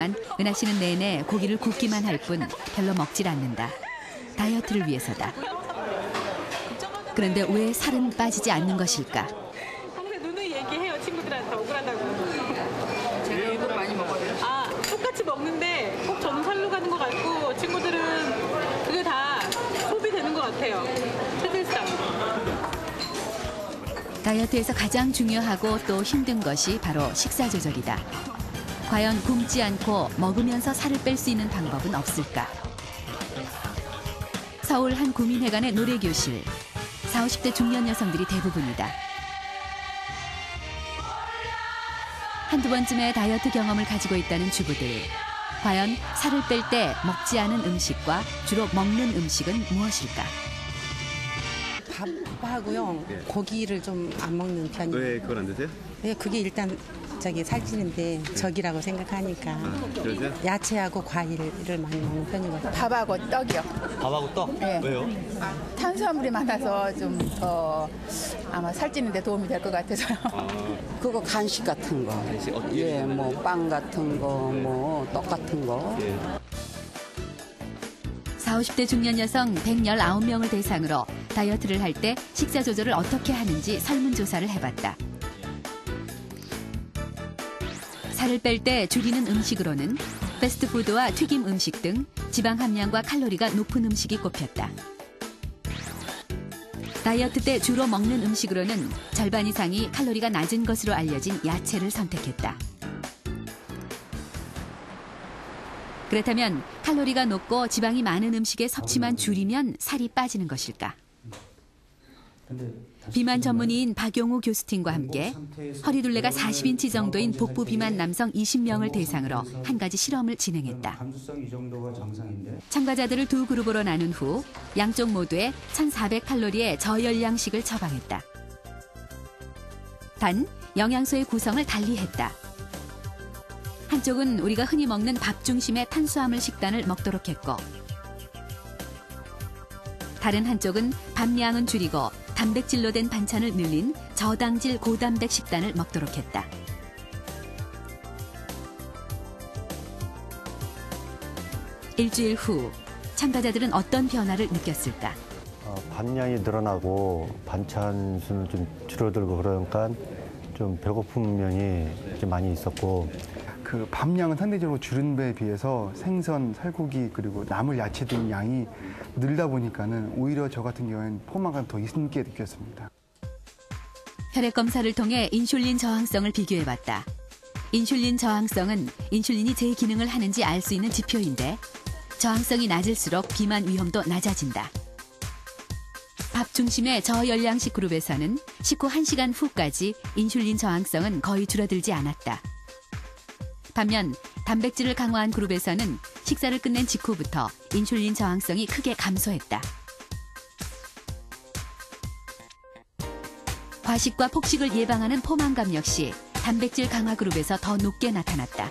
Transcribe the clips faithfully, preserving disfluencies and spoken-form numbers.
하지만 은하 씨는 내내 고기를 굽기만 할 뿐 별로 먹질 않는다. 다이어트를 위해서다. 그런데 왜 살은 빠지지 않는 것일까? 항상 누누이 얘기해요. 친구들한테 억울하다고. 제가 일부러 많이 먹어요. 아, 똑같이 먹는데 꼭 저는 살로 가는 것 같고 친구들은 그게 다 소비되는 것 같아요. 체질상. 다이어트에서 가장 중요하고 또 힘든 것이 바로 식사 조절이다. 과연 굶지 않고 먹으면서 살을 뺄 수 있는 방법은 없을까? 서울 한 구민회관의 노래교실. 사오십 대 중년 여성들이 대부분이다. 한두 번쯤의 다이어트 경험을 가지고 있다는 주부들. 과연 살을 뺄 때 먹지 않은 음식과 주로 먹는 음식은 무엇일까? 밥하고요. 예. 고기를 좀 안 먹는 편이에요. 왜 그걸 안 드세요? 네, 그게 일단 저기 살찌는데 적이라고 생각하니까 아, 그러세요? 야채하고 과일을 많이 먹는 편이거든요. 밥하고 떡이요. 밥하고 떡? 네. 왜요? 탄수화물이 많아서 좀 더 아마 살찌는 데 도움이 될 것 같아서요. 아, 그거 간식 같은 거. 간식 어떻게? 예, 뭐 빵 같은 거, 뭐 떡 같은 거. 예. 사오십 대 중년 여성 백십구 명을 대상으로 다이어트를 할 때 식사 조절을 어떻게 하는지 설문조사를 해봤다. 살을 뺄 때 줄이는 음식으로는 패스트푸드와 튀김 음식 등 지방 함량과 칼로리가 높은 음식이 꼽혔다. 다이어트 때 주로 먹는 음식으로는 절반 이상이 칼로리가 낮은 것으로 알려진 야채를 선택했다. 그렇다면 칼로리가 높고 지방이 많은 음식의 섭취만 줄이면 살이 빠지는 것일까? 비만 전문의인 박용우 교수팀과 함께 허리둘레가 사십 인치 정도인 복부 비만 남성 이십 명을 대상으로 한 가지 실험을 진행했다. 참가자들을 두 그룹으로 나눈 후 양쪽 모두에 천사백 칼로리의 저열량식을 처방했다. 단 영양소의 구성을 달리했다. 한쪽은 우리가 흔히 먹는 밥 중심의 탄수화물 식단을 먹도록 했고, 다른 한쪽은 밥량은 줄이고 단백질로 된 반찬을 늘린 저당질 고단백 식단을 먹도록 했다. 일주일 후 참가자들은 어떤 변화를 느꼈을까? 어, 밥량이 늘어나고 반찬 수는 좀 줄어들고 그러니까 좀 배고픈 면이 좀 많이 있었고, 그 밥량은 상대적으로 줄은 배에 비해서 생선, 살코기 그리고 나물 야채 등 양이 늘다 보니까는 오히려 저 같은 경우에는 포만감 더 있게 느꼈습니다. 혈액 검사를 통해 인슐린 저항성을 비교해봤다. 인슐린 저항성은 인슐린이 제 기능을 하는지 알 수 있는 지표인데 저항성이 낮을수록 비만 위험도 낮아진다. 밥 중심의 저열량식 그룹에서는 식후 한 시간 후까지 인슐린 저항성은 거의 줄어들지 않았다. 반면 단백질을 강화한 그룹에서는 식사를 끝낸 직후부터 인슐린 저항성이 크게 감소했다. 과식과 폭식을 예방하는 포만감 역시 단백질 강화 그룹에서 더 높게 나타났다.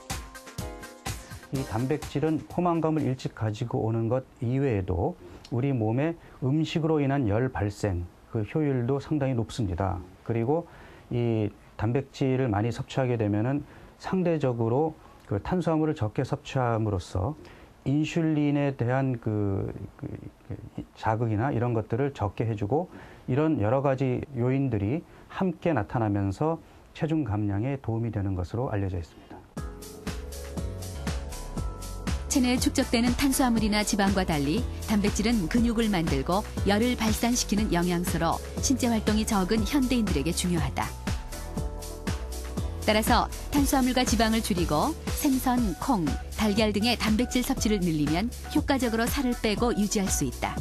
이 단백질은 포만감을 일찍 가지고 오는 것 이외에도 우리 몸에 음식으로 인한 열 발생, 그 효율도 상당히 높습니다. 그리고 이 단백질을 많이 섭취하게 되면은 상대적으로 그 탄수화물을 적게 섭취함으로써 인슐린에 대한 그, 그, 그 자극이나 이런 것들을 적게 해주고, 이런 여러 가지 요인들이 함께 나타나면서 체중 감량에 도움이 되는 것으로 알려져 있습니다. 체내에 축적되는 탄수화물이나 지방과 달리 단백질은 근육을 만들고 열을 발산시키는 영양소로 신체 활동이 적은 현대인들에게 중요하다. 따라서 탄수화물과 지방을 줄이고 생선, 콩, 달걀 등의 단백질 섭취를 늘리면 효과적으로 살을 빼고 유지할 수 있다.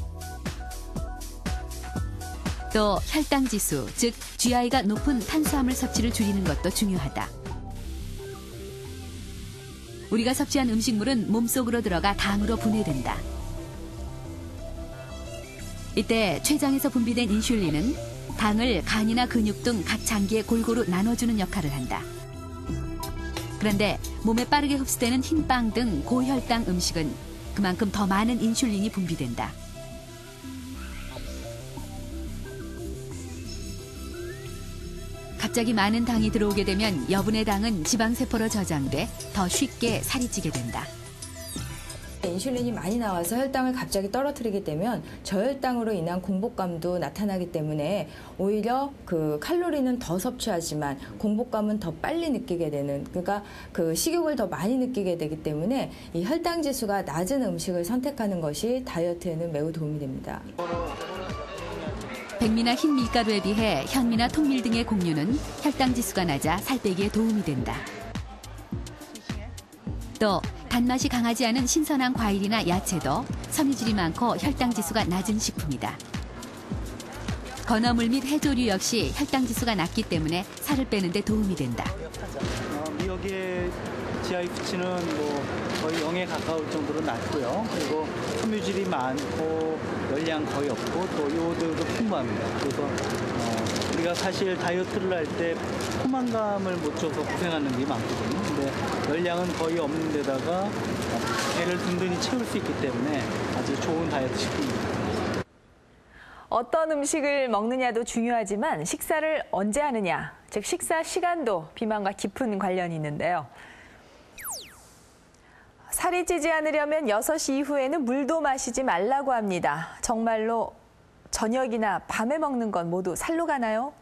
또 혈당 지수, 즉 지아이가 높은 탄수화물 섭취를 줄이는 것도 중요하다. 우리가 섭취한 음식물은 몸속으로 들어가 당으로 분해된다. 이때 췌장에서 분비된 인슐린은 당을 간이나 근육 등 각 장기에 골고루 나눠주는 역할을 한다. 그런데 몸에 빠르게 흡수되는 흰빵 등 고혈당 음식은 그만큼 더 많은 인슐린이 분비된다. 갑자기 많은 당이 들어오게 되면 여분의 당은 지방세포로 저장돼 더 쉽게 살이 찌게 된다. 인슐린이 많이 나와서 혈당을 갑자기 떨어뜨리게 되면 저혈당으로 인한 공복감도 나타나기 때문에 오히려 그 칼로리는 더 섭취하지만 공복감은 더 빨리 느끼게 되는, 그러니까 그 식욕을 더 많이 느끼게 되기 때문에 이 혈당 지수가 낮은 음식을 선택하는 것이 다이어트에는 매우 도움이 됩니다. 백미나 흰 밀가루에 비해 현미나 통밀 등의 곡류는 혈당 지수가 낮아 살 빼기에 도움이 된다. 또 단맛이 강하지 않은 신선한 과일이나 야채도 섬유질이 많고 혈당 지수가 낮은 식품이다. 건어물 및 해조류 역시 혈당 지수가 낮기 때문에 살을 빼는 데 도움이 된다. 어, 미역의 지아이 수치는 뭐 거의 영에 가까울 정도로 낮고요. 그리고 섬유질이 많고 열량 거의 없고 또 요오드도 풍부합니다. 그래서 어, 우리가 사실 다이어트를 할 때 포만감을 못 줘서 고생하는 게 많거든요. 근데 열량은 거의 없는 데다가 배를 든든히 채울 수 있기 때문에 아주 좋은 다이어트 식품입니다. 어떤 음식을 먹느냐도 중요하지만 식사를 언제 하느냐, 즉 식사 시간도 비만과 깊은 관련이 있는데요. 살이 찌지 않으려면 여섯 시 이후에는 물도 마시지 말라고 합니다. 정말로 저녁이나 밤에 먹는 건 모두 살로 가나요?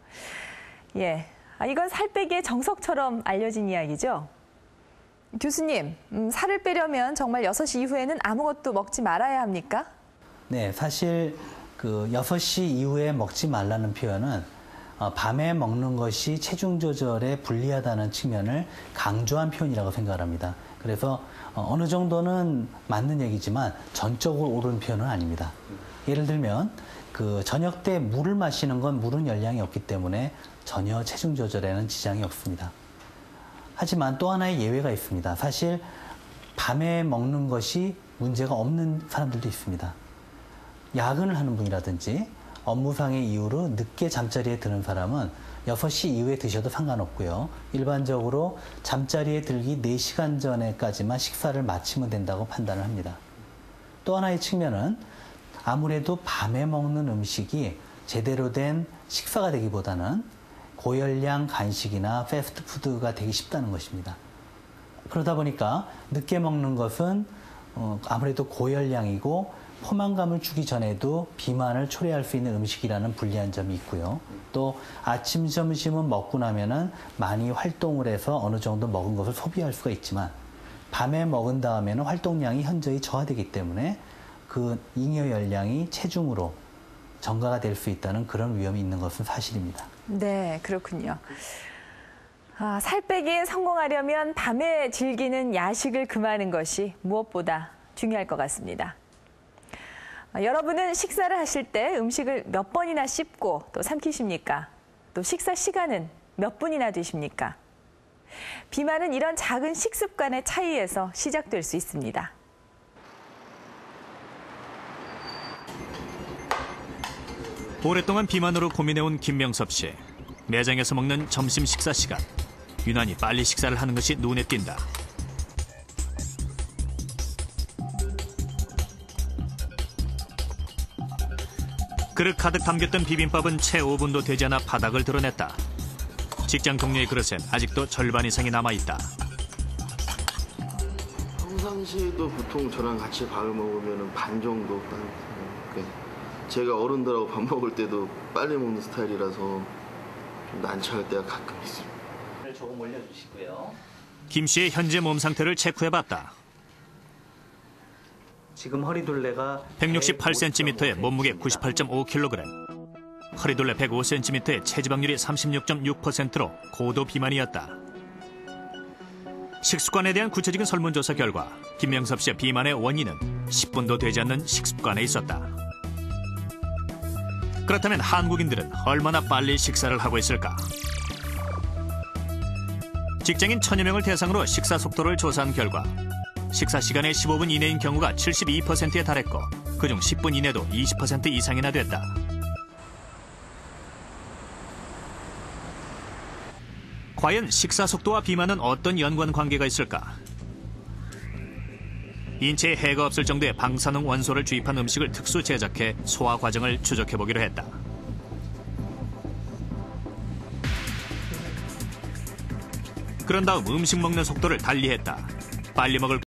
예, 이건 살 빼기의 정석처럼 알려진 이야기죠. 교수님, 음, 살을 빼려면 정말 여섯 시 이후에는 아무것도 먹지 말아야 합니까? 네, 사실 그 여섯 시 이후에 먹지 말라는 표현은 어, 밤에 먹는 것이 체중 조절에 불리하다는 측면을 강조한 표현이라고 생각합니다. 그래서 어, 어느 정도는 맞는 얘기지만 전적으로 옳은 표현은 아닙니다. 예를 들면 그 저녁 때 물을 마시는 건 물은 열량이 없기 때문에 전혀 체중 조절에는 지장이 없습니다. 하지만 또 하나의 예외가 있습니다. 사실 밤에 먹는 것이 문제가 없는 사람들도 있습니다. 야근을 하는 분이라든지 업무상의 이유로 늦게 잠자리에 드는 사람은 여섯 시 이후에 드셔도 상관없고요. 일반적으로 잠자리에 들기 네 시간 전에까지만 식사를 마치면 된다고 판단을 합니다. 또 하나의 측면은 아무래도 밤에 먹는 음식이 제대로 된 식사가 되기보다는 고열량 간식이나 패스트푸드가 되기 쉽다는 것입니다. 그러다 보니까 늦게 먹는 것은 아무래도 고열량이고 포만감을 주기 전에도 비만을 초래할 수 있는 음식이라는 불리한 점이 있고요. 또 아침, 점심은 먹고 나면은 많이 활동을 해서 어느 정도 먹은 것을 소비할 수가 있지만 밤에 먹은 다음에는 활동량이 현저히 저하되기 때문에 그 잉여 열량이 체중으로 전가가 될 수 있다는 그런 위험이 있는 것은 사실입니다. 네, 그렇군요. 아, 살 빼기에 성공하려면 밤에 즐기는 야식을 금하는 것이 무엇보다 중요할 것 같습니다. 아, 여러분은 식사를 하실 때 음식을 몇 번이나 씹고 또 삼키십니까? 또 식사 시간은 몇 분이나 되십니까? 비만은 이런 작은 식습관의 차이에서 시작될 수 있습니다. 오랫동안 비만으로 고민해온 김명섭 씨. 매장에서 먹는 점심 식사 시간. 유난히 빨리 식사를 하는 것이 눈에 띈다. 그릇 가득 담겼던 비빔밥은 채 오 분도 되지 않아 바닥을 드러냈다. 직장 동료의 그릇엔 아직도 절반 이상이 남아있다. 평상시에도 보통 저랑 같이 밥을 먹으면 반 정도. 제가 어른들하고 밥 먹을 때도 빨리 먹는 스타일이라서 좀 난처할 때가 가끔 있습니다. 조금 올려주시고요. 김 씨의 현재 몸 상태를 체크해봤다. 지금 허리둘레가 백육십팔 센티미터에 몸무게 구십팔 점 오 킬로그램. 허리둘레 백오 센티미터에 체지방률이 삼십육 점 육 퍼센트로 고도 비만이었다. 식습관에 대한 구체적인 설문조사 결과 김명섭 씨의 비만의 원인은 십 분도 되지 않는 식습관에 있었다. 그렇다면 한국인들은 얼마나 빨리 식사를 하고 있을까? 직장인 천여 명을 대상으로 식사 속도를 조사한 결과 식사 시간의 십오 분 이내인 경우가 칠십이 퍼센트에 달했고 그중 십 분 이내도 이십 퍼센트 이상이나 됐다. 과연 식사 속도와 비만은 어떤 연관관계가 있을까? 인체에 해가 없을 정도의 방사능 원소를 주입한 음식을 특수 제작해 소화 과정을 추적해보기로 했다. 그런 다음 음식 먹는 속도를 달리했다. 빨리 먹을